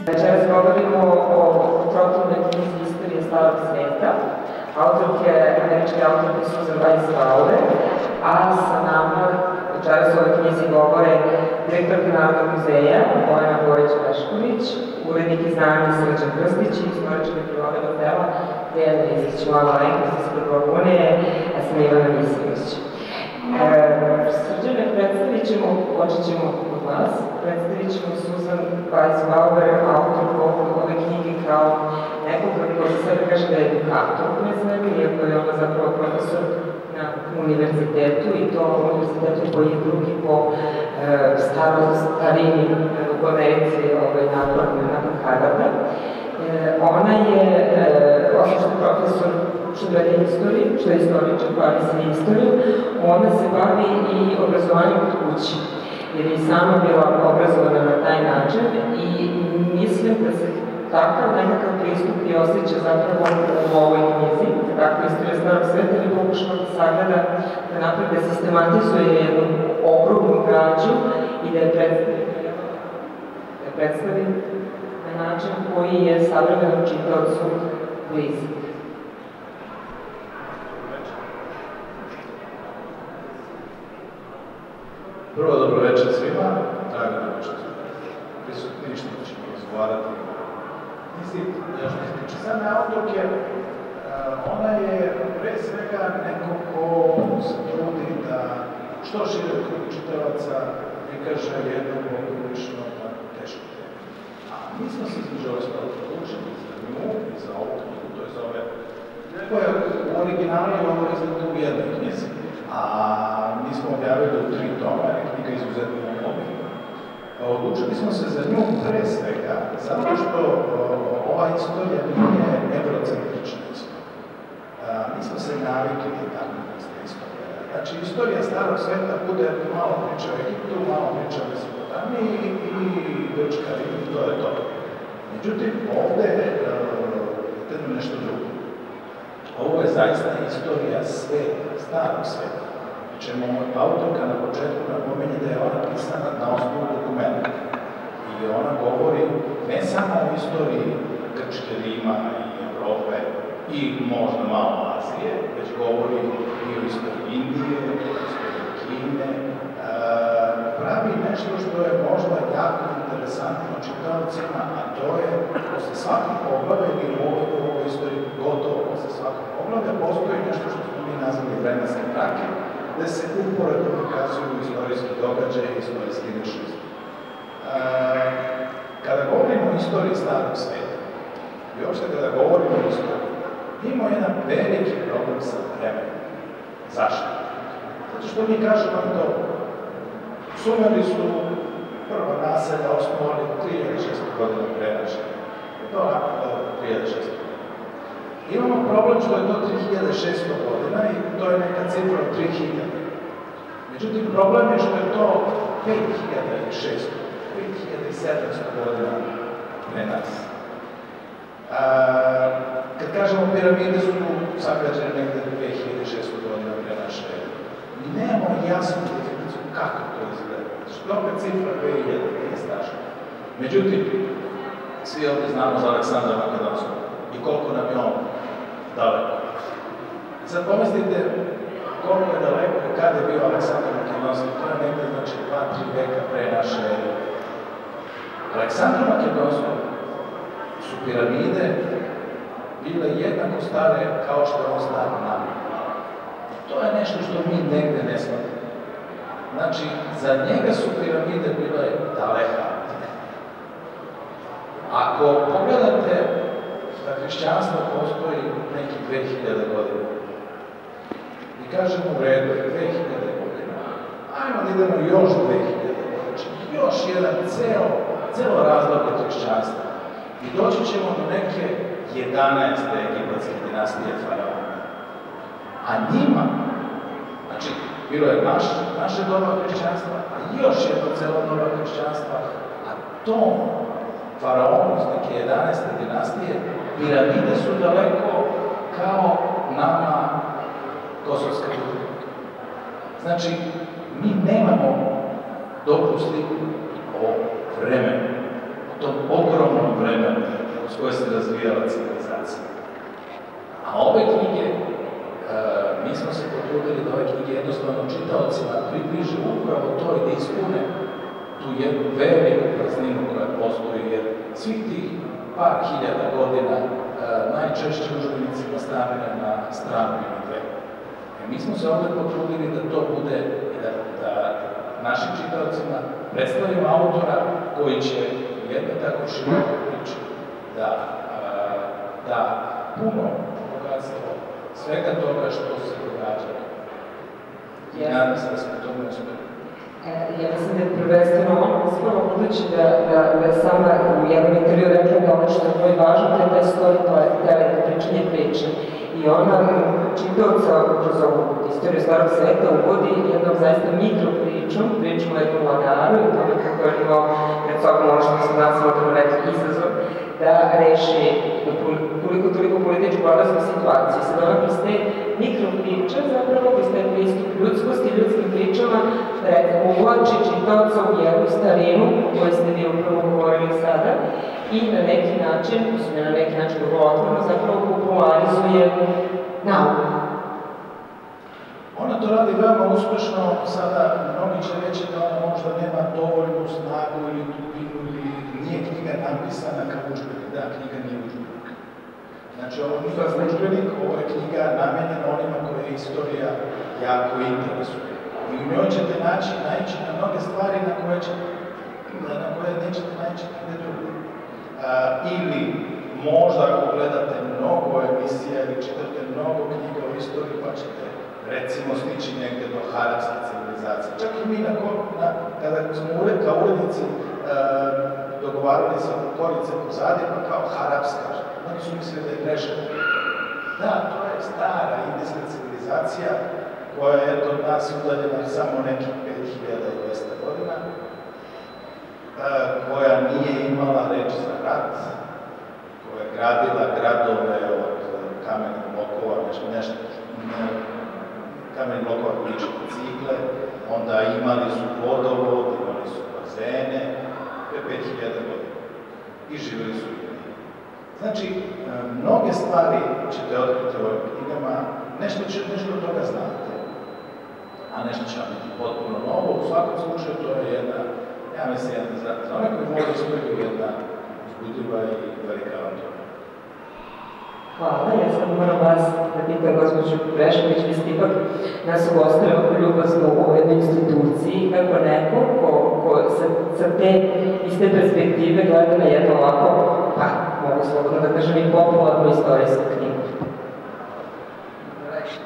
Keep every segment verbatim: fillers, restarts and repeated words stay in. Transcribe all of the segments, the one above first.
Večeras govorimo o protivnoj knjizi Istorije starog sveta. Autorke, američke autorke Susan Weisbauer, a sa nama večeras o ovoj knjizi govore direktorka Narodnog muzeja Bojana Borić-Pešković, urednik izdanja Srđan Krstić i istorička priloga dela Dejana Rizić. Moja malenkost ispred Borgunije, ja sam Ivana Misimović. Srđane, predstavit ćemo, počet ćemo od vas, predstavit ćemo Susan Weisbauer, autorku ove knjige kao nekoga ko se sada kaže da je edukator pre svega, iako je ona zapravo profesor na univerzitetu i to univerzitetu koji je drugi po starini u Americi nakon Harvarda. Ona je, osim što je profesor što gleda istoriju, što je istoričar, bavi se istoriju, ona se bavi i obrazovanjem kod kući, jer je sama bila obrazovana na taj način i mislim da se takav nekakav pristup i osjeća zapravo u ovoj knjizi, tako Istorija starog sveta, ili pokušava da sagleda, da napravi, da sistematizuje jednu okrugnu građu i da je predstavi na način koji je savremenom čitaocu blizak. Prvo, dobro večer svima, drago da što su prisutni, što ćemo razgovarati. Mislim, što se tiče same autorke, ona je pre svega neko ko se trudi da što šire krug čitalaca prikaže jednu poprilično tešku temu. A mi smo se između ostalo odlučili za nju i za ovu knjigu, to je za ove, koja u originalu je ovo izdata u jednoj knjizi, a mi smo objavili u tri toma, je knjiga izuzetno obimna. Odlučili smo se za nju pre svega, zato što ova istorija nije eurocentrična istorija. Mi smo se navikli na takvu vrstu istorije. Znači, istorija starog sveta bude malo priča o Egiptu, malo priča o Mesopotamiji i Grčka i to je to. Međutim, ovde je nešto drugo. Ovo je zaista istorija sveta, starog sveta, čemu autorka na početku napominje da je ona pisana na osnovu dokumenta. I ona govori ne samo o istoriji Grčke, Rima i Evrope i možda malo Azije, već govori i o istoriji Indije, o istoriji Kine, pravi nešto što je možda jako interesantno čitaocima, a to je posle svakog poglavlja ili u ovoj istoriji gotovo posle svakog poglavlja postoji nešto što smo mi nazvali vremenske trake, gde se uporedno prikazuju istorijski događaje i istorijski ličnosti. Kada govorimo o istoriji starog sveta, i uopšte kada govorimo o istoriji, imamo jedan veliki problem sa vremenom. Zašto? Zato što mi kažemo to, Sumeri su prva naselja osnovali tri hiljade šesto godina pre naše. To je onako tri hiljade šesto godina. Imamo problem što je to tri hiljade šesto godina i to je neka cifra od tri hiljade. Međutim, problem je što je to pet hiljada šesto, pet hiljada sedamsto godina pre nas. Kad kažemo piramide su sagrađene negde dve hiljade šesto godina pre naše ere. Mi nemamo jasnu definiciju kako to izgleda. Što opet cifra dve hiljade nije strašno. Međutim, svi ovdje znamo za Aleksandra Makedonskog i koliko nam je on daleko. I sad pomislite koliko je daleko i kada je bio Aleksandar Makedonski, to je negde znači dva do tri veka pre naše ere. Aleksandru Makedonskom su piramide bile jednako stare kao što je on star nama. To je nešto što mi negde ne shvatimo. Znači, za njega su piramide bile daleka. Ako pogledate da hrišćanstvo postoji nekih dve hiljade godina, i kažemo u redu, dve hiljade godina, ajmo da idemo još dve hiljade godina, znači još jedan celo razdoblje hrišćanstva. I doći ćemo do neke jedanaeste egipatske dinastije faraona. A njima, znači, bilo je naše doba hrišćanstva, a još jedno celo doba hrišćanstva, a tom faraonu iz neke jedanaeste dinastije, piramide su daleko kao nama Kosovska Dubrovka. Znači, mi nemamo dobru sliku o vremenu, o tom ogromnom vremenu s koje se razvijala civilizacija. A ove knjige, mi smo se potrudili da ove knjige jednostavno čitaocima približe upravo to i da ispune tu jednu veliku prazninu koja postoji, jer svih tih par hiljada godina najčešće udžbenicima stavljaju na stranu ili dve. Mi smo se ovdje potrudili da to bude i da našim čitaocima predstavimo autora koji će u jednoj tako širokoj priči da puno bogatstvo svega toga što se događa. I nadam se da smo to ne uspeli. Ja mislim da je prvenstveno ono uspelo, budući da je sama u jednom intervju rekla da ono što je vrlo važno, da je taj storytelling, pričanje priče. I ona čitaoca kroz ovu istoriju starog sveta uvodi jednom zaista mikropričom, pričom o jednom vladaru i tome kako je imao pred sobom ono što smo nas smatrali neki izazov, da reši koliko toliko političku vladarsku situaciju. Sad ona kroz te mikropriče zapravo, kroz taj pristup ljudskosti i ljudskim pričama, uvlači čitaoca u jednu starinu o kojoj ste vi upravo govorili sada i na neki način, mislim na neki način vrlo otvoreno, zapravo popularizuje nauku. Ona to radi veoma uspešno, sada mnogi će reći da ona možda nema dovoljnu snagu ili dubinu ili nije knjiga napisana kao udžbenik. Da, knjiga nije udžbenik. Znači, ovo nije udžbenik, ovo je knjiga namenjena onima koje istorija jako interesuje. I u njoj ćete naći, naići na mnoge stvari na koje, ćete, na koje nećete naći knjige druge. Ili možda ako gledate mnogo emisija ili čitate mnogo knjiga o istoriji, pa ćete recimo stići negde do harapske civilizacije. Čak i mi na, na, kada smo uvek kao urednici e, dogovarali sa korice pozadje, pa kao harapska, oni su mislili da je greška. Da, to je stara indijska civilizacija koja je od nas udaljena samo nekih pet hiljada dvesta godina, e, koja nije imala reč za rat, koja je gradila gradove od kamenih blokova, nešto, nešto, ne, kamenih blokova lične cigle, onda imali su vodovod, imali su bazene, pre pet hiljada godina. I živjeli su ljudi. Znači, mnoge stvari ćete otkriti u ovim knjigama, nešto će, nešto od toga znate, a nešto će vam biti potpuno novo. U svakom slučaju to je jedna, ja mislim, jedna za one koji mogu istoriju, jedna uzbudljiva i velika avantura. Hvala, ja sad moram vas da pitam gospođu Brešković, vi ste ipak nas ugostili ovako ljubazno u jednoj instituciji, kako neko ko sa te iste perspektive gleda na jedno ovako, pa mogu slobodno da kažem i popularnu istorijsku knjigu. Dobro večer.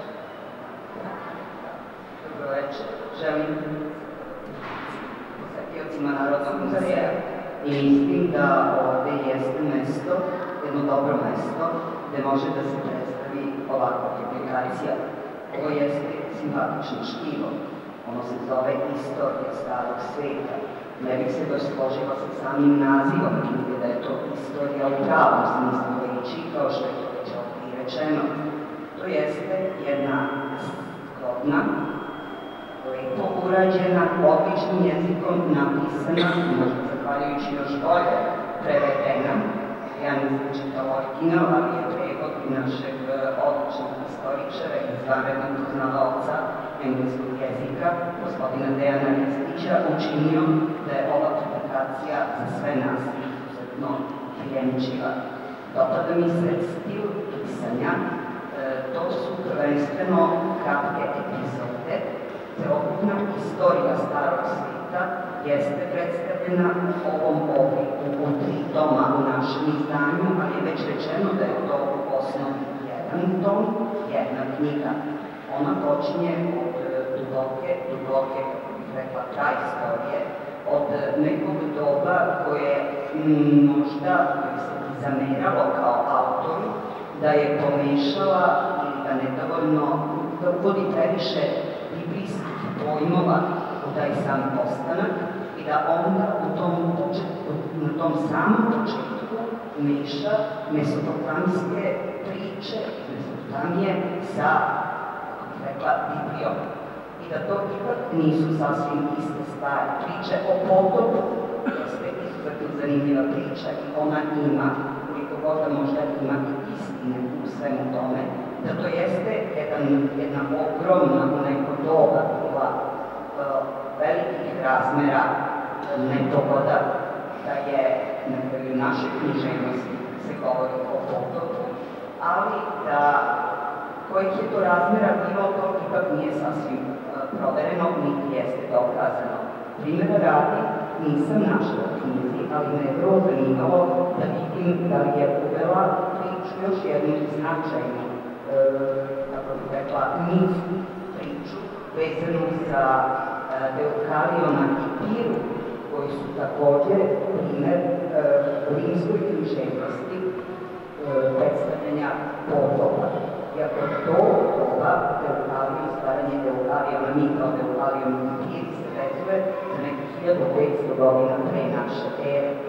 Dobro večer. Želim posetiocima Narodnog muzeja i mislim da ovde jeste mesto, jedno dobro mesto, gde može da se predstavi ovakva publikacija. Ovo jeste simpatično štivo. Ono se zove Istorija starog sveta. Ne bih se baš složila sa samim nazivom knjige da je to istorija u pravom smislu reči, kao što je to već ovdje i rečeno. To jeste jedna skromna, lepo urađena, odličnim jezikom napisana, možda zahvaljujući još bolje prevedena. Ja nisam čitala original, ali je prevod našeg odličnog istoričara i izvanrednog poznavaoca engleskog jezika, gospodina Dejana Ristića, učinio da je ova publikacija za sve nas izuzetno prijemčiva. Dopada mi se stil pisanja, to su prvenstveno kratke epizode, celokupna istorija starog sveta jeste predstavljena u ovom obliku u tri toma u našem izdanju, ali je već rečeno da je to u osnovi jedan tom, jedna knjiga. Ona počinje od duboke, duboke, kako bih rekla, kraj istorije, od nekog doba koje možda bi se zameralo kao autoru, da je pomešala ili da nedovoljno, da uvodi previše biblijskih pojmova u taj sam postanak i da onda u tom početku, na tom samom početku umeša mesopotamske priče, Mesopotamije sa, kako bih rekla, Biblijom. I da to ipak nisu sasvim iste stvari. Priče o potopu jeste izuzetno zanimljiva priča i ona ima, koliko god da možda ima i istine u svemu tome, da to jeste jedan, jedna ogromna u neko doba bila uh, velikih razmera nepogoda, da je na kraju naše književnosti se govori o potopu, ali da kojih je to razmera bilo, to ipak nije sasvim uh, provereno, niti jeste dokazano. Primjera radi, nisam našla u knjizi, ali me je vrlo zanimalo da vidim da li je uvela priču još jednu značajnu, e, kako bih rekla, nisku priču vezanu za e, Deukaliona i Piru, koji su također primjer e, rimskoj književnosti e, predstavljanja potopa. Iako to ova Deukalion, stvaranje Deukaliona, mita o Deukalionu i Piri se vezuje za nekih hiljadu petsto godina pre naše ere. E,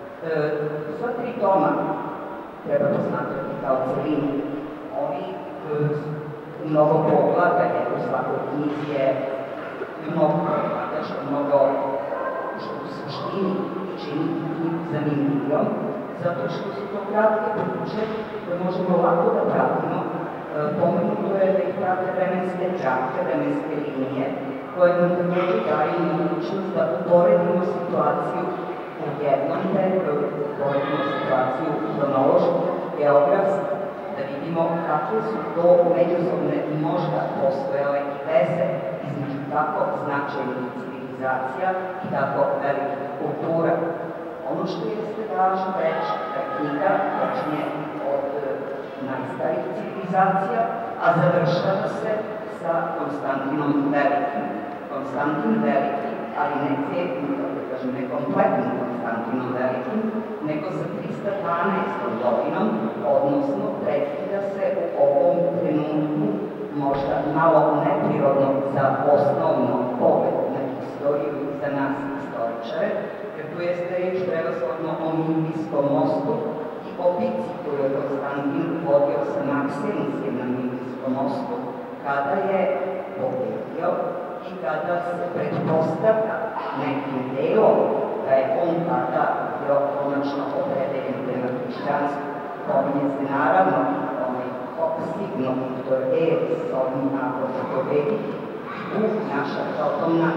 sva tri toma treba posmatrati kao celinu. Oni e, mnogo poglavlja u svakoj knjizi je mnogo poglavlja, što mnogo što u suštini čini knjigu zanimljivijom, zato što su to kratke priče koje možemo lako da pratimo. E, pomenuto je da ih prate vremenske čake, vremenske linije, koje nam također daju mogućnost da uporedimo situaciju u jednom periodu, uporedimo situaciju kronološku, geografsku, da vidimo kakve su to međusobne možda postojale i veze između tako značajnih civilizacija i tako velikih kultura. Ono što jeste važno reći, da knjiga počinje od najstarijih civilizacija, a završava se sa Konstantinom Velikim. Konstantin Veliki, ali ne cijepim, da kažem, ne kompletnim Konstantinom Velikim, nego sa trista dvanaestom godinom, odnosno prekida se u ovom trenutku možda malo neprirodno za osnovno pogled na historiju i za nas historičare, jer tu jeste reč prevashodno o Milijskom mostu i o bici koju je Konstantin vodio sa Maksimiskim na Milijskom mostu, kada je pobedio i kada se pretpostavlja nekim delom da je on tada bio konačno opredeljen prema hrišćanstvu. Pominje se naravno onaj opstigno Viktor Eris s ovim navodom pobedi u naša protomna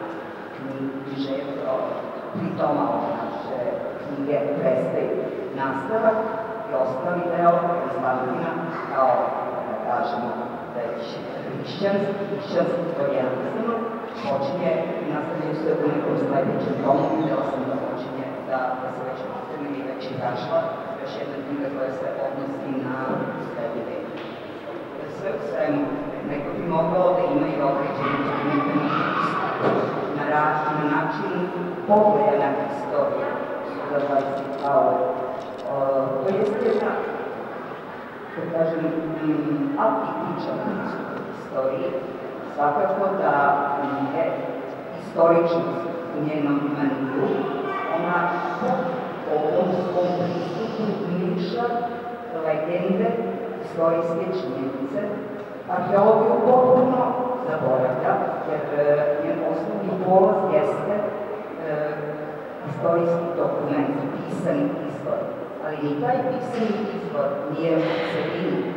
književno pritoma od naše knjige prestaju nastavak i ostali deo Konstantina kao, da kažemo, već hrišćanski, hrišćanski orijentisano, počinje i nastavljaju se u nekom sledećem tomu, videla sam da počinje da, da se već nastavljaju i već je zašla još jedna knjiga koja se odnosi na srednji vek. Sve u svemu, neko bi mogao da ima i određeni primjenjeni na, na način pogleda na historiju, da dvadeset Paule. To je jedna, da kažem, atipičan pristup historiji. Svakako da je istoričnost u njenom maniju, ona po ovom svom pristupu miša legende, istorijske činjenice, arheologiju potpuno zaboravlja, jer njen osnovni polaz jeste e, istorijski dokument, pisani izvor. Ali ni taj pisani izvor nije u celini e,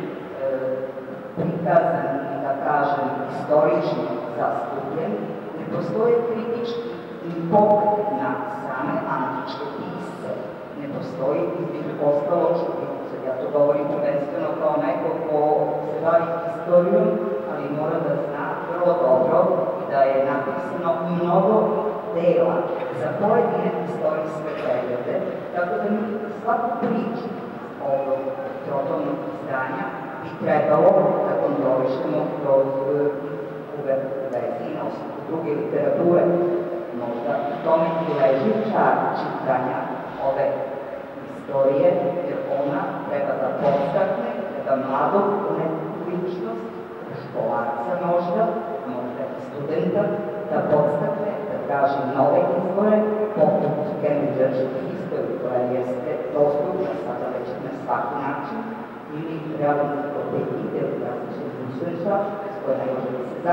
prikazan i, da kažem, istorično zastupljen. Ne postoje kritički pogled na same antičke pisce. Ne postoji, između ostalo, ja to govorim prvenstveno kao neko ko se bavi historijom, ali mora da zna vrlo dobro da je napisano mnogo dela za pojedine istorijske periode, tako da mi svaku priču ovog trotomnog izdanja bi trebalo da kontrolišemo kroz vezi na osnovu druge literature. Možda u tome i leži čar čitanja ove istorije, jer ona treba da podstakne, da mladog u neku ličnost, školarca možda, možda i studenta, da podstakne, da traži nove izvore, poput Cambridge-ške historije, koja jeste dostupna sada već na svaki način, ili realno enciklopedije ili različnih usredstva, s koje ne može da se zamisli pristup nekoj antičkoj civilizaciji, a možda, možda i da se podstakne da se nastavi da se uči, da se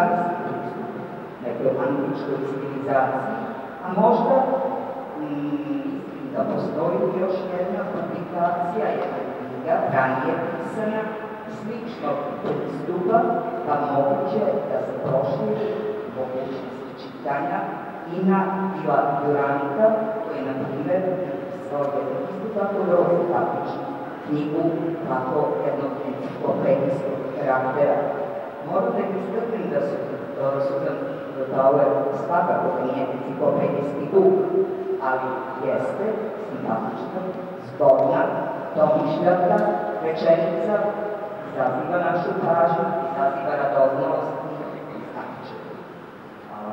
Mislim da postoji još jedna publikacija, jedna knjiga, ranije pisana, sličnog pristupa, pa moguće da se proširi mogućnosti čitanja i na Bila Duranika, koji je, na primjer, napisao jednu isto tako vrlo simpatičnu knjigu, tako jednog enciklopedijskog karaktera. Moram da istaknem da su Susan Bauer svakako nije enciklopedijski duh, ali jeste simpatična, zgodna, domišljata, rečenica, izaziva našu pažnju, izaziva radoznalost i značiće. Hvala.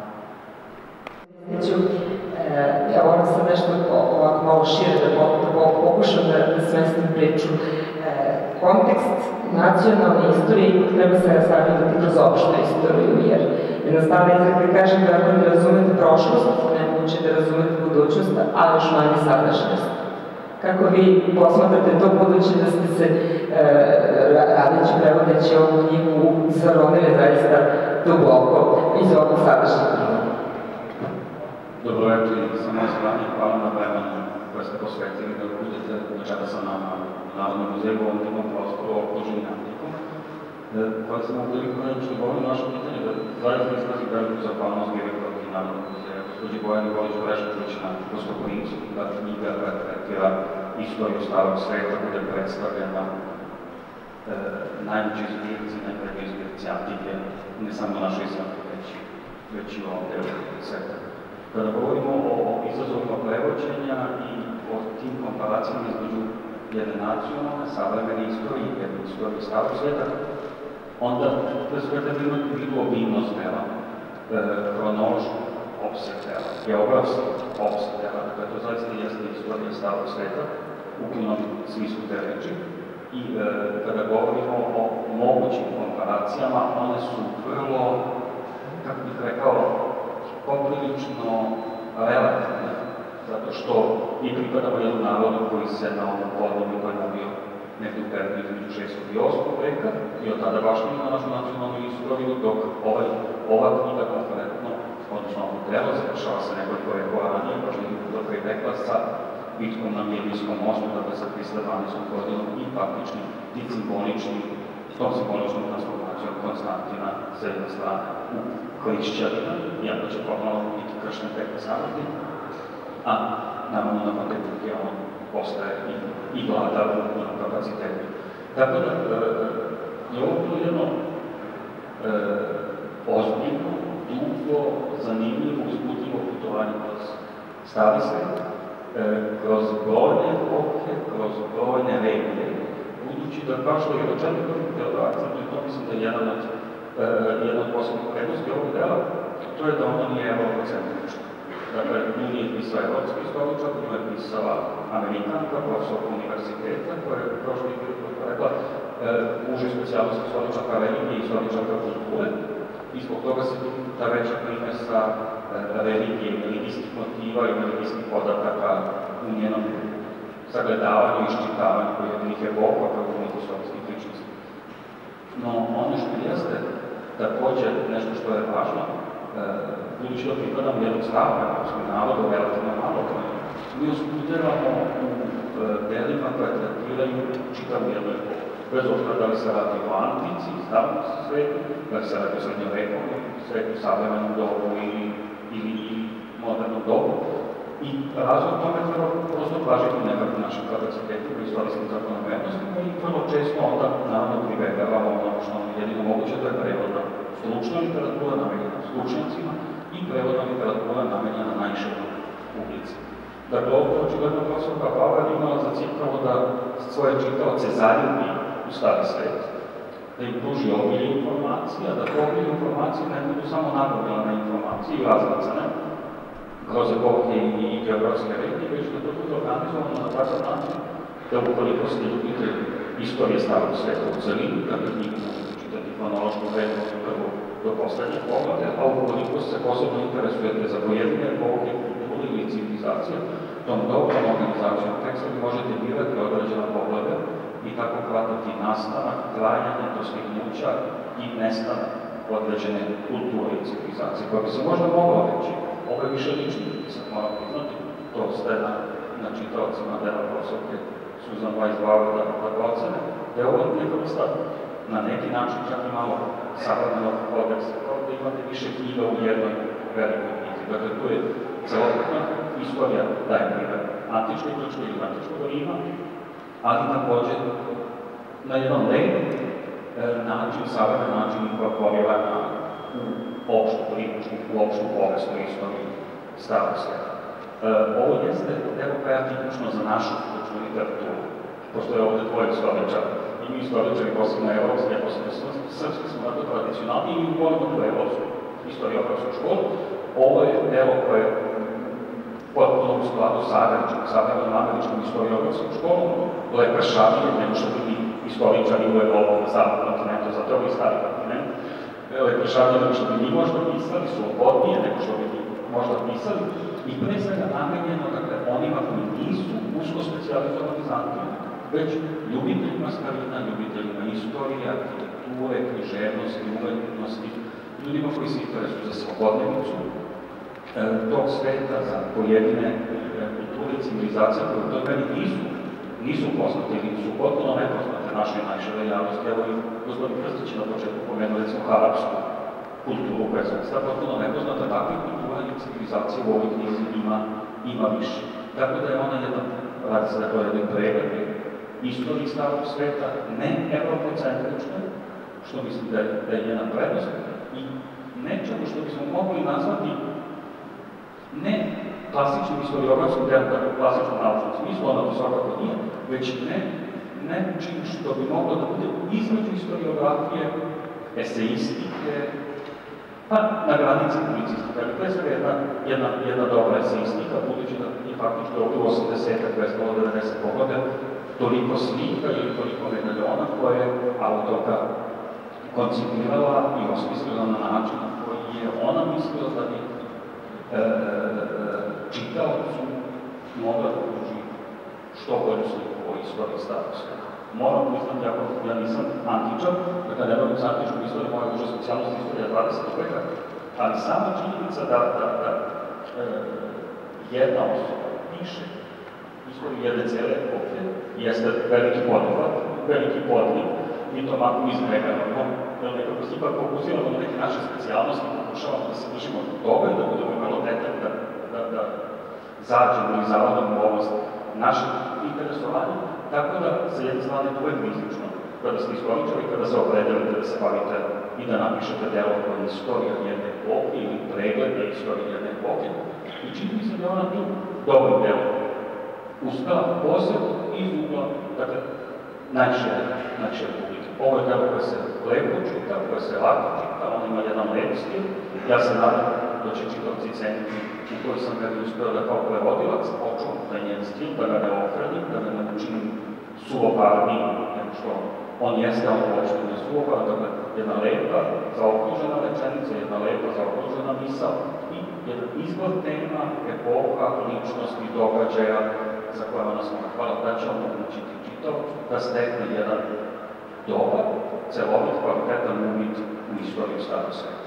Ja moram sad nešto ovako malo šire da pokušam da smestim priču. Kontekst nacionalne istorije ipak treba se razgledati kroz opštu istoriju, jer jednostavno izreka kaže da ako ne razumete prošlost, nemoguće da razumete budućnost, a još manje sadašnjost. Kako vi posmatrate to, budući da ste se radeći, prevodeći ovu knjigu zaronili zaista duboko iz ovog sadašnjeg vremena? Dobro večer i samo zvranje, hvala na vremenu koje ste posvetili da budete večera sa nama u Narodnom muzeju, u ovom divnom prostoru okruženi antikom, koja sam vam priliku nešto govorim naše pitanje, da zaista izrazi veliku zahvalnost direktorki Narodnog muzeja, gospođi Bojani Volić-Orešković na Gostoprincu, da knjiga reflektira istoriju starog sveta, gde je predstavljena najveći zbirci, najveći zbirci antike, ne samo naše istorije, već i u ovom delu sveta. Kada govorimo o izazovima prevođenja i o tim komparacijama između jedne nacionalne, savremene istorije i jedne istorije starog sveta, onda pre svega treba imati u vidu obimnost dela, hronološku opseg dela, geografski opseg dela, dakle to zaista jeste istorija starog sveta, u punom smislu te reči. I kada govorimo o mogućim komparacijama, one su vrlo, kako bih rekao, poprilično relativne, zato što mi pripadamo jednom narodu koji se na ovom podlogu koji je bio nekde u periodu između šestog i osmog veka i od tada baš nije na našu nacionalnu istoriju, dok ovaj, ova knjiga konkretno, odnosno ovo delo, završava se nekoliko vekova ranije, baš nekako do pre veka sa bitkom na Mirijskom mostu, dakle sa trista dvanaestom godinom i faktičnim i simboličnim, tom simboličnom transformacijom Konstantina sa jedne strane u hrišćanina, iako će formalno biti kršten tek na samrti, a naravno na kontekstu on postaje i, i vlada u punom kapacitetu. Tako da je ovo bilo jedno e, ozbiljno, dugo, zanimljivo, uzbudljivo putovanje kroz stari svet, e, kroz brojne epohe, kroz brojne regije, budući da, kao što je rečeno u prvim predacijama, to mislim da je jedan od jedna od posebnih prednosti ovog dela, to je da ona nije eurocentrična. Dakle, nju nije pisala evropska istoričarka, nju je pisala Amerikanka, profesorka univerziteta, koja je prošli put rekla uže specijalnost istoričarka religije i istoričarka kulture. I zbog toga se ta veća primesa religije, religijskih motiva i religijskih podataka u njenom sagledavanju i iščitavanju pojedinih epoha kao unih istorijskih ličnosti. No, ono što jeste takođe nešto što je važno, budući da pripadamo jednog stavom evropskog naroda, relativno malo, mi oskudiramo u delima koje tretiraju čitavu jednu epohu. Bez obzira da li se radi o antici, starom svetu, da li se radi o srednjovekovnom svetu, savremenom dobu ili modernom dobu. I razlog tome treba prosto tražiti nekako našim kapacitetima i istorijskim zakonomernostima i vrlo često onda naravno pribegavamo ono što nam jedino moguće, to je prevodna stručna literatura namenjena stručnjacima i prevodna literatura namenjena najširoj publici. Dakle, ovo očigledno profesorka Bauer imala za cilj pravo da svoje čitaoce zaljubi u stari svet, da im pruži obilje informacija, da to obilje informacije ne budu samo nagovilane informacije i razlacane kroz epohe i geografske regije, već da to bude organizovano na takav način da ukoliko ste ljubitelj istorije starog sveta u celini, da bi njih možete čitati hronološku redu od prvog do poslednjeg pogleda, a ukoliko se posebno interesujete za pojedine epohe, kulture ili civilizacije, tom dobrom organizacijom teksta vi možete birati određena pogleda i tako pratiti nastanak, trajanje dostignuća i nestanak određene kulture i civilizacije, koja bi se možda mogla reći. Ovo je više lični utisak, moram priznati, to ste na, na čitavcima dela profesorke Suzan Weiss-Bauer da, da procene, da je ovo neka vrsta na neki način čak i malo savremenog kodeksa, kao da imate više knjiga u jednoj velikoj knjizi. Dakle, tu je celokupna istorija, daje primjer, antičke Grčke ili antičkog Rima, ali takođe na jedan lep e, način, savremen način inkorporirana u opštu političku, u opštu povijesnu istoriju starog sveta. E, ovo jeste evo kraja tipično za našu stručnu literaturu, pošto je ovde dvoje istoričara. I mi istoričari, posebno evropski, a posebno srpski, smo tako tradicionalni i volimo tu evropsku istoriografsku školu. Ovo je delo koje je potpuno u skladu sa savremenom američkom istoriografskom školom, lepršavije, nego što bi istoričari u Evropu na zapadnom kontinentu, zato je ovaj stari kontinent, lepršavije nego što bi mi možda pisali, slobodnije nego što bi mi možda pisali, i pre svega namenjeno, dakle, onima koji nisu usko specijalizovani znatelji, već ljubiteljima starina, ljubiteljima istorije, arhitekture, književnosti, umetnosti, ljudima koji se interesuju za svakodnevicu tog sveta, za pojedine kulture i civilizacije koje u toj meni nisu, nisu poznate ili su potpuno nepoznate našoj najširoj javnosti. Evo i gospodin Krstić na početku pomenuo, recimo, arapsku kulturu koja se sta potpuno nepoznata, takvih kultura i civilizacije u ovoj knjizi ima, ima više. Tako da je ona jedan, radi se dakle, jedan pregled istoriji starog sveta, ne evropocentrična, što mislim da je, da je jedna prednost, i nečemu što bismo mogli nazvati ne klasičnim istoriografskim delom, tako u klasičnom naučnom smislu, ono to svakako nije, već ne nečim što bi moglo da bude između istoriografije, eseistike, pa na granici publicistike. Ali to je sve jedna, jedna, jedna dobra eseistika, budući da je faktički ovdje u osamdesetak, dvesta devedeset pogleda, toliko slika ili toliko medaljona koje je autorka koncipirala i osmislila na način na koji je ona mislila da bi E, čitaocu mogla da pruži što bolju sliku o istoriji starog sveta. Moram priznati, ako ja nisam antičar, dakle ne bavim se antičkom istorijom, moja uža specijalnost istorija dvadesetog veka, ali sama činjenica da, da, da e, jedna osoba piše istoriju jedne cijele epohe, jeste veliki poduhvat, veliki podlik, mi to malo izbegavamo, jer nekako se ipak fokusiramo na neke naše specijalnosti, pokušavamo da se držimo od toga i da budemo vrlo detaljni, da, da, da zađemo ili zavadamo u oblast našeg interesovanja, tako da sa jedne strane to je rizično, kada ste istoričari, kada se opredelite da se bavite i da napišete delo koje je istorija jedne epohe ili pregled na istoriju jedne epohe. I čini mi se da ona tu dobro delo uspela posebno iz ugla, dakle, najšire, najšire publike. Ovo je delo koje se lepo čita, koje se lako čita, on ima jedan lep stil. Ja se nadam da će čitavci ceniti u kojoj sam ga uspeo da kao prevodilac počuvam taj njen stil, da ga ne ofredim, da ga ne učinim suvoparnim, nego što on jeste, on uopšte ne suvoparan, dakle, jedna lepa, zaokružena rečenica, jedna lepa, zaokružena misao i jedan izbor tema, epoha, ličnosti, događaja za koje ona smo hvala da će omogućiti čitavcu da stekne jedan dobar, celovit, kvalitetan uvid u istoriju starog sveta.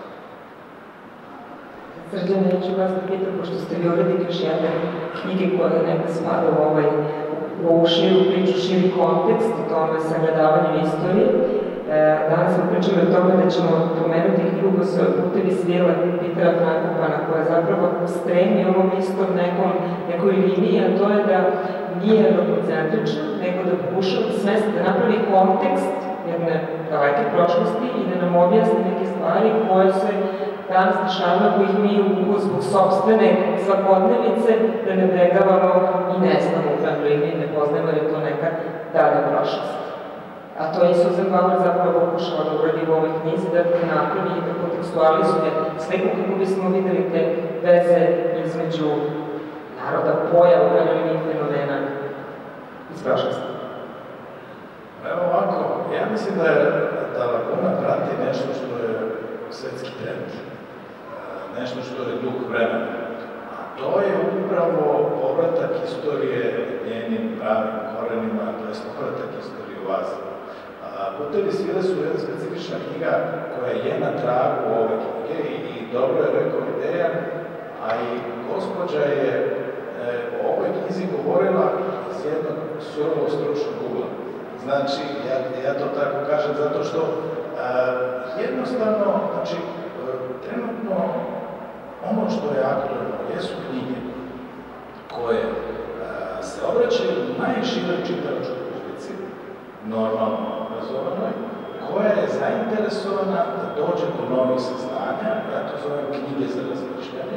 Srđane, ja ću vas da pitam, pošto ste vi uredili još jedne knjige koje neka spada u ovaj, u ovu širu priču, širi kontekst o tome sagledavanju istorije. E, danas smo pričali o tome da ćemo pomenuti knjigu koja se Putevi svile Petera Frankopana, koja zapravo stremi ovom istom nekom, nekoj liniji, a to je da nije evropocentrična, nego da pokušava svesti, da napravi kontekst jedne daleke prošlosti i da nam objasni neke stvari koje se danas dešavaju, kojih mi u zbog sopstvene svakodnevice prenebregavamo i ne znamo u krajnjoj liniji, ne poznajemo jer je to neka dalja prošlost. A to je Suzan Bauer zapravo pokušala da uradi u ovoj knjizi, da napravi i da kontekstualizuje sliku kako bismo videli te veze između naroda, pojava, u krajnjoj liniji fenomena iz prošlosti. Evo ovako, ja mislim da je da Laguna prati nešto što je svetski trend, nešto što je duh vremena, a to je upravo povratak istorije njenim pravim korenima, to je povratak istorije u Aziji. Putevi svile su jedna specifična knjiga koja je na tragu ove knjige i dobro je rekao ideja, a i Gospo gospođa je o ovoj knjizi govorila iz jednog surovog stručnog ugla. Znači, ja, ja to tako kažem zato što jednostavno, znači, trenutno ono što je aktualno jesu knjige koje se obraćaju najširoj čitalačkoj publici, normalno obrazovanoj, koja je zainteresovana da dođe do novih saznanja, ja to zovem knjige za razmišljanje,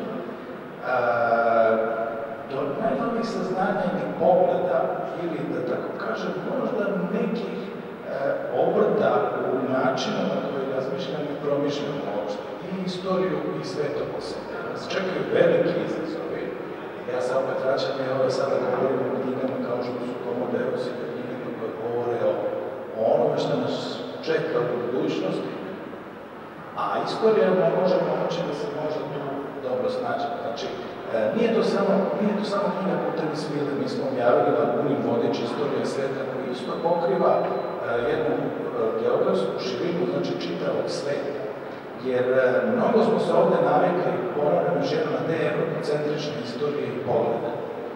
do najnovih saznanja ili pogleda, ili da tako kažem, možda nekih obrta u načinu na koji razmišljamo i promišljamo uopšte, i istoriju i sve to po sebi. Nas čekaju veliki izazovi. Ja sad opet vraćam i ove sada govorim o knjigama kao što su Homo Deus i knjigama koje govore o onome što nas čeka u budućnosti, a istorija može pomoći da se možda tu dobro snađe. Znači, nije to samo, nije to samo knjiga Putevi svile, mi smo objavili Lagunin vodič istorije sveta koji isto pokriva jednu geografsku širinu, znači čitavog sveta. Jer mnogo smo se ovde navikli, ponavljam još jedno, na te eurocentrične istorije i poglede.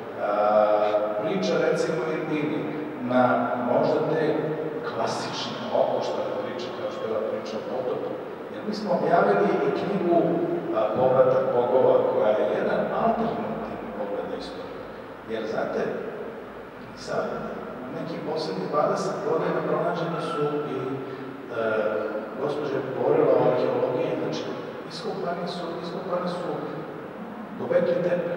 Priča, recimo, ili na možda te klasične, okoštane priče, kao što je ova priča o potopu. Jer mi smo objavili i knjigu Povratak bogova, koja je jedan alternativni pogled na istoriju. Jer, znate, sad, nekih poslednjih dvadeset godina pronađene su i gospođa je govorila o arheologiji, znači, iskopani su, iskopani su Gobekli Tepe.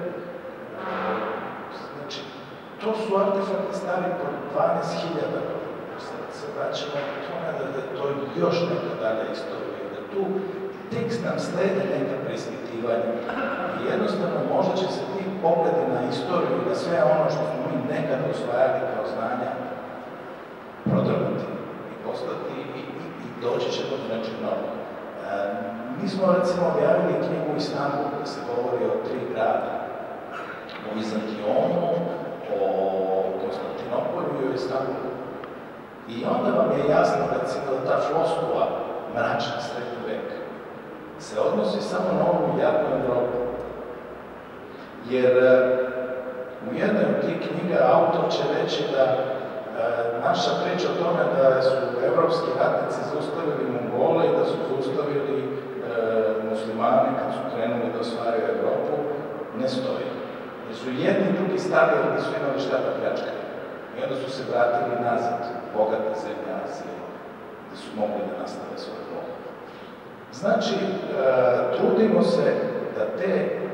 Znači, to su artefakti stari po dvanaest hiljada godina. Sad se vraćamo o tome da je to još neka dalja istorija, da tu tek nam slede neka preispitivanja. I jednostavno, možda će se ti pogledi na istoriju i na sve ono što smo mi nekad osvajali kao znanja prodrvati i postati i, i, i doći će do nečeg novog. E, mi smo, recimo, objavili knjigu Istanbul, gde se govori o tri grada, o Vizantijonu, o Konstantinopolju i o Istanbulu. I onda vam je jasno, recimo, da ta floskula mračna srednji vek se odnosi samo na ovu jadnu Evropu. Jer u jednoj od tih knjiga autor će reći da naša priča o tome da su evropski ratnici zaustavili Mongole i da su zaustavili muslimane kad su krenuli da osvajaju Evropu, ne stoji. Jer su jedni i drugi stali, ali nisu imali šta da pljačkaju. I onda su se vratili nazad, bogate zemlje Azije, gde su mogli da nastave svoj pogled. Znači, trudimo se da te,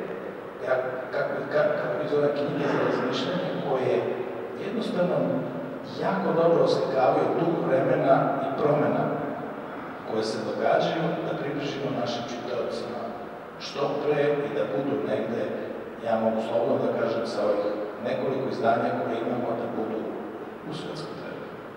kako iz ove knjige za razmišljanje, koje jednostavno jako dobro oslikavaju duh vremena i promena koje se događaju, da približimo našim čitaocima što pre i da budu negde, ja mogu slobodno da kažem sa ovih nekoliko izdanja koje imamo, da budu u svetskom trebu.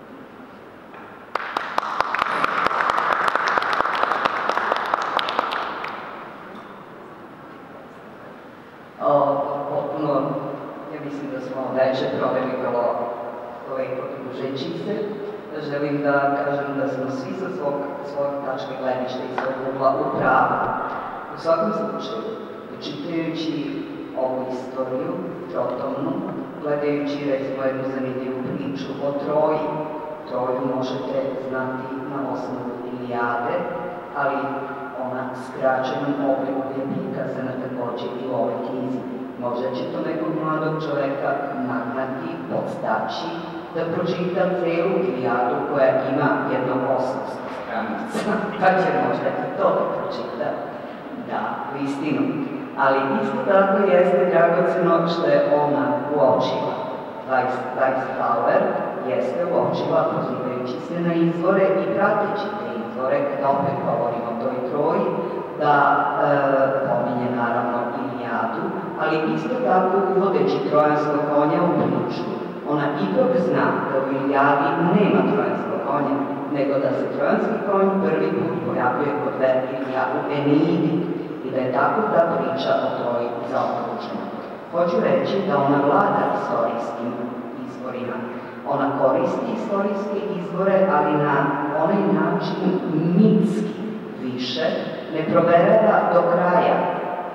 Potpuno, ja mislim da smo veće proveli vrlo lepo družeći se. Želim da kažem da smo svi sa svog, svog tačke gledišta i svog ugla u pravu. U svakom slučaju, čitajući ovu istoriju, trotomnu, gledajući, recimo, jednu zanimljivu priču o Troji. Troju možete znati na osnovu Ilijade, ali ona skraćenom obliku je prikazana takođe i u ovoj knjizi. Možda će to nekog mladog čoveka nagnati, podstaći, da pročita celu Ilijadu koja ima jedno osamsto stranica, pa će možda i to da pročita, da, u istinu. Ali isto tako jeste dragoceno što je ona uočila. Weisbauer jeste uočila, pozivajući se na izvore i prateći te izvore, kada opet govorimo o toj Troji, da pominje naravno Ilijadu, ali isto tako uvodeći trojanskog konja u priču, ona ipak zna da u Ilijadi nema trojanskog konja, nego da se trojanski konj prvi put pojavljuje kod Vergilija u Eneidi i da je tako ta priča o Troji zaokružena. Hoću reći da ona vlada istorijskim izvorima. Ona koristi istorijske izvore, ali na onaj način mitski više, ne proverava do kraja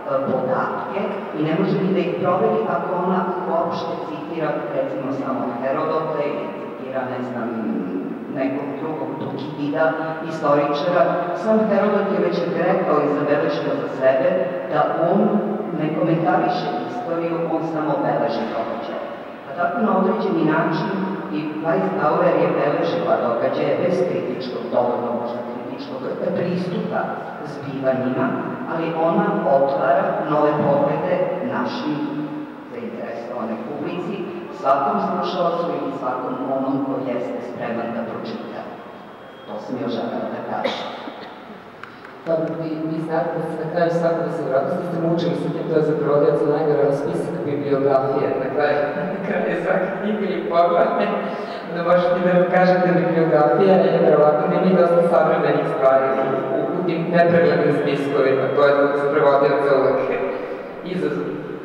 podatke i ne može ni da ih proveri ako ona uopšte citira, recimo, samo Herodota ili citira, ne znam, nekog drugog Tukidida, istoričara. Sam Herodot je već rekao i zabeležio za sebe da on ne komentariše istoriju, on samo beleži događaje. A tako na određeni način i Weisbauer je beležila događaje bez kritičkog, dovoljno možda kritičkog pristupa zbivanjima, ali ona otvara nove poglede našim zainteresovane publici, svakom slušalcu ili svakom onom ko jeste spreman da pročita. To sam još želela da kažem. Pa vi znate da se na kraju svakog da se vratu, ste ste mučili sa tim, to je zapravo djeca najgore spisak bibliografije, na kraju svake knjige ili poglavne, da možete da vam kažete bibliografija je verovatno da ima dosta savremenih stvari u tim nepreglednim spiskovima, to je za prevodioca uvek izazov.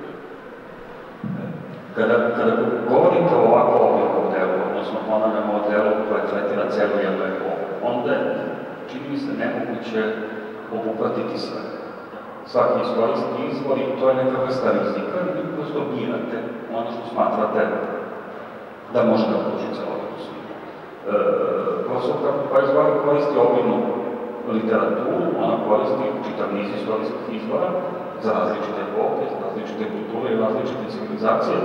Kada, kada govorite o ovako ovom modelu, odnosno ponavljamo o modelu koja tretira celu jednu epohu, onda je, čini mi se, nemoguće obuhvatiti sve. Svaki istorijski izvor i to je neka vrsta rizika i vi prosto birate ono što smatrate da može da pruži celovitu sliku. Profesor Weisbauer koristi obimnu literaturu, ona koristi čitav niz istorijskih izvora za različite epohe, za različite kulture i različite civilizacije.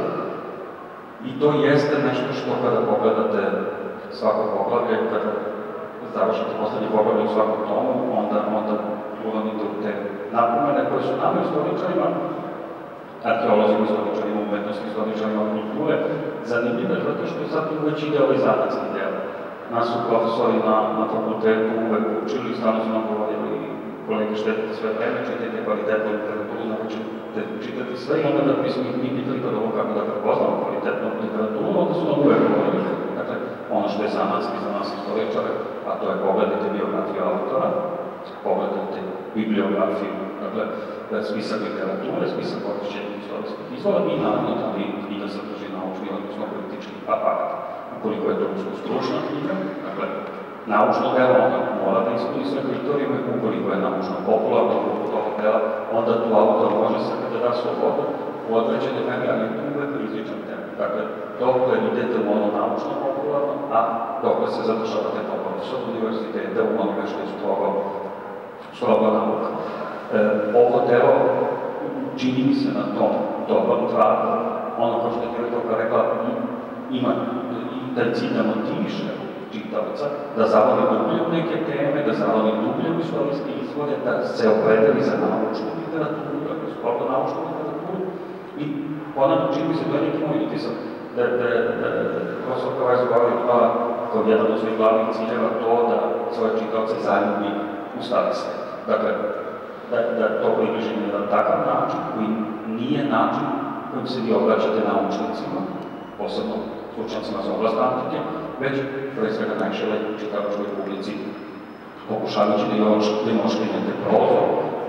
I to jeste nešto što kada pogledate svako poglavlje, kada završite poslednje poglavlje u svakom tomu, onda, onda urodite u te napomene koje su nama istoričarima, arheolozima, istoričarima umetnosti, istoričarima kulture, zanimljive, zato što je sad tu već idealizatski deo. Nas su profesori na, na fakultetu uvek učili, stano su nam govorili, kolege štetite sve vreme, čitajte kvalitetnu literaturu, naručite čitati sve i onda da bismo ih mi pitali kada ovo kako da prepoznamo kvalitetnu literaturu, onda su nam uvek govorili. Dakle, ono što je zanatski za nas istoričare, a to je pogledajte biografiju autora, pogledajte bibliografiju, dakle, spisak literature, spisak korišćenih istorijskih izvora i naravno da li i da sadrži naučni, odnosno politički aparat. Ukoliko je to stručna knjiga, dakle, naučno delo, onda mora da ispuni sve kriterijume, ukoliko je naučno popularno u toga dela, onda tu autor može se da da slobodu u određene vreme, ali je tu uvek rizičan tema. Dakle, dokle idete u ono naučno popularno, a dokle se zadržavate kao profesor univerziteta u onome što je strogo, strogo nauka. E, ovo delo čini mi se na tom dobrom tragu, ono kao što je direktorka rekla, ima i taj cilj da motiviše čitavca, da zavoli dublje u neke teme, da zavoli dublje u istorijske izvore, da se opredeli za naučnu literaturu, dakle, strogo naučnu literaturu. I ponavno, čini mi se, to je neki moj utisak, da je profesorka Weisbauer imala kao jedan od svojih glavnih ciljeva to da svoje čitavce zaljubi u stari svet. Dakle, da to približi na jedan takav način koji nije način kojim se vi obraćate naučnicima, posebno stručnjacima za oblast antike, već pre svega najširoj čitavačkoj publici, pokušavajući da im oškrinete prozor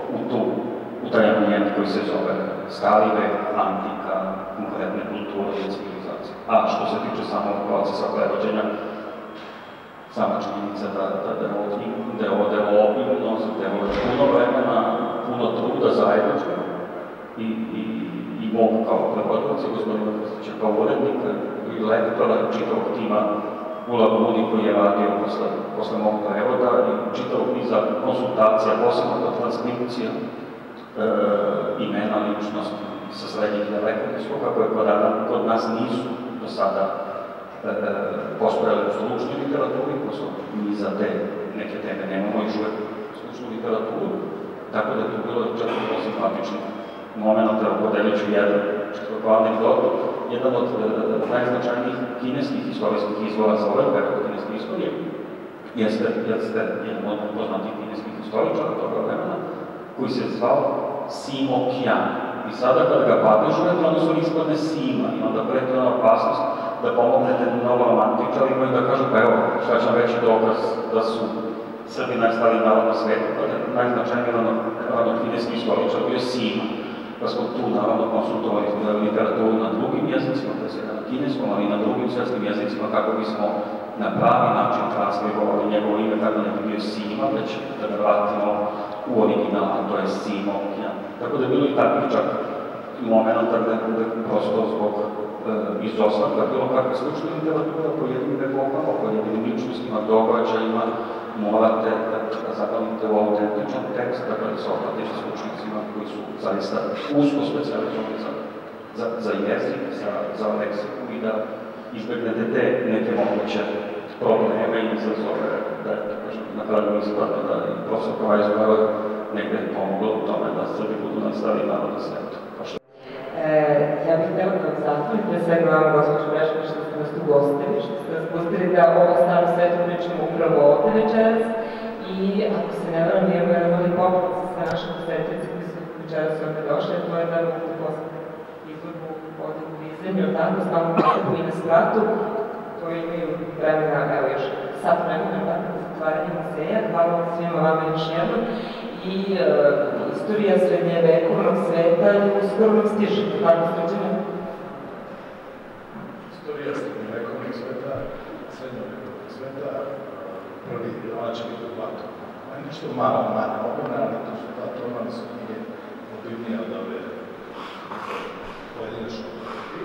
u taj ambijent koji se zove stari vek, antika, konkretne kulture i civilizacije. A što se tiče samog procesa prevođenja, sama činjenica da je ovo delo obimno, zahtevalo je puno vremena, puno truda zajednička i mog kao prevodioca, gospodina Krstića kao urednika i lektora čitavog tima u Laguni koji je radio posle mog prevoda i čitavog niza konsultacija, posebno kod transkripcija, imena ličnosti sa srednjih i dalekog istoka koje kod nas nisu do sada postojale u stručnoj literaturi, prosto mi za te neke teme nemamo još uvek stručnu literaturu, tako da je tu bilo čak i simpatičnih momenta, podelit ću jedan četvrko anegdotu. Jedan od najznačajnijih kineskih istorijskih izvora za ove period kineske istorije jeste jedan od poznatih kineskih istoričara toga vremena, koji se zvao Simo Qian. I sada kada ga padežujete, onda su ispadne Sima i onda preti ona opasnost da pomognete novoromantičarima i da kažu, pa evo, šta će veći dokaz da su Srbi najstariji narod na svetu, kada je najznačajniji rano-kineski istoričar bio Sima. Pa smo tu naravno konsultovali literaturu na drugim jezicima, pre svega na kineskom, ali i na drugim svetskim jezicima, kako bismo na pravi način transkribovali njegovo ime, kako ne bi bio Sima, već da ga vratimo u original, a to je Simo Qian. Tako da je bilo i takvih čak momenta gde bude prosto zbog izostanka bilo kakve slučne literatura, pojedinim epokama, pojedinim ličnostima, događajima, morate da zapravite u autentičan tekst, dakle da se obratiš slučnicima koji su zaista usko specijalizovani za jezik, za leksiku i da izbegnete te neke moguće probleme i izazove, da na kraju ispadne da i profesor Weisbauer negde je pomoglo u tome da Srbi budu nastavili narod na svetu. Ja bih htjela da vam zahvalim, pre svega vam, gospođo Brešković, što ste nas tu gostili, što ste nas pustili da ovo staro svetu pričamo upravo ovde večeras i ako se ne varam, imamo jedan mali poklon sa našim posetioci koji su večeras ovde došli, a to je da mogu da postati izlogu ovde u Vizrenju, tako, s malom posetom i na spratu, koji imaju vremena, evo još sat vremena, tako, za zatvaranje muzeja. Hvala vam svima vama još jednom. I istorija srednjevekovnog sveta je uskoro nam stiže, tako Srđane? Istorija srednjevekovnog sveta, srednjevekovnog sveta, prvi, ona će biti u Platonu. Ona je nešto malo manje obona, ali to su Platonu, ali su knjige obimnije od ove pojedinačne knjige.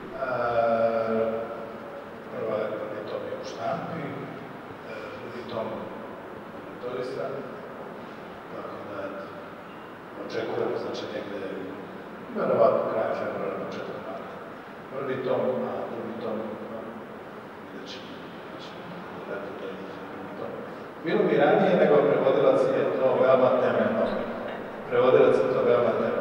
Prva je prvi tom je u štampi, drugi tom motorista, tako da očekujemo, znači negde, verovatno kraja februara, početak marta. Prvi tom, a drugi tom, vidjet ćemo, znači, lepo to je drugi tom. Bilo bi ranije, nego prevodilac je to veoma temeljno. Prevodilac je to veoma temeljno.